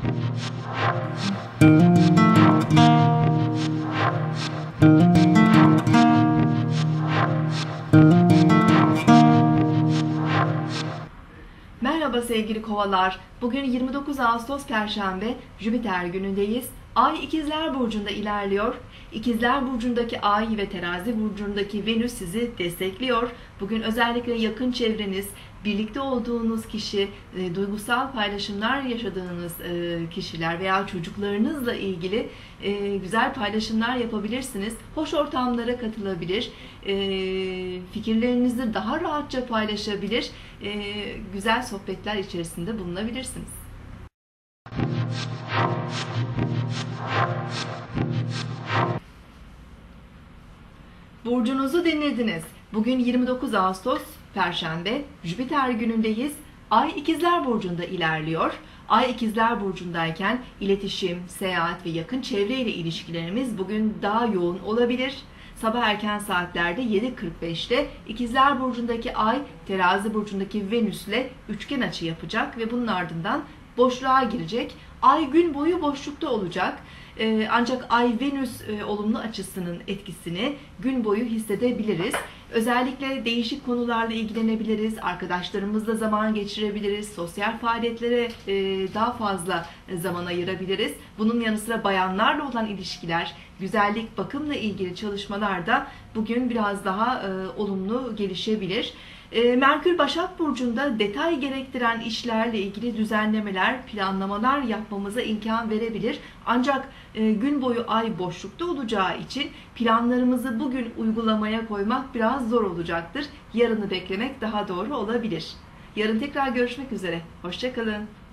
Merhaba sevgili kovalar. Bugün 29 Ağustos Perşembe, Jüpiter günündeyiz. Ay İkizler Burcu'nda ilerliyor. İkizler Burcu'ndaki Ay ve Terazi Burcu'ndaki Venüs sizi destekliyor. Bugün özellikle yakın çevreniz, birlikte olduğunuz kişi, duygusal paylaşımlar yaşadığınız kişiler veya çocuklarınızla ilgili güzel paylaşımlar yapabilirsiniz. Hoş ortamlara katılabilir, fikirlerinizi daha rahatça paylaşabilir, güzel sohbetler içerisinde bulunabilirsiniz. Burcunuzu dinlediniz. Bugün 29 Ağustos Perşembe, Jüpiter günündeyiz. Ay İkizler Burcu'nda ilerliyor. Ay İkizler Burcu'ndayken iletişim, seyahat ve yakın çevre ile ilişkilerimiz bugün daha yoğun olabilir. Sabah erken saatlerde 7.45'te İkizler Burcu'ndaki Ay, Terazi Burcu'ndaki Venüs'le üçgen açı yapacak ve bunun ardından boşluğa girecek. Ay gün boyu boşlukta olacak. Ancak Ay-Venüs olumlu açısının etkisini gün boyu hissedebiliriz. Özellikle değişik konularla ilgilenebiliriz, arkadaşlarımızla zaman geçirebiliriz, sosyal faaliyetlere daha fazla zaman ayırabiliriz. Bunun yanı sıra bayanlarla olan ilişkiler, güzellik, bakımla ilgili çalışmalar da bugün biraz daha olumlu gelişebilir. Merkür Başak Burcu'nda detay gerektiren işlerle ilgili düzenlemeler, planlamalar yapmamıza imkan verebilir. Ancak gün boyu ay boşlukta olacağı için planlarımızı bugün uygulamaya koymak biraz zor olacaktır. Yarını beklemek daha doğru olabilir. Yarın tekrar görüşmek üzere. Hoşça kalın.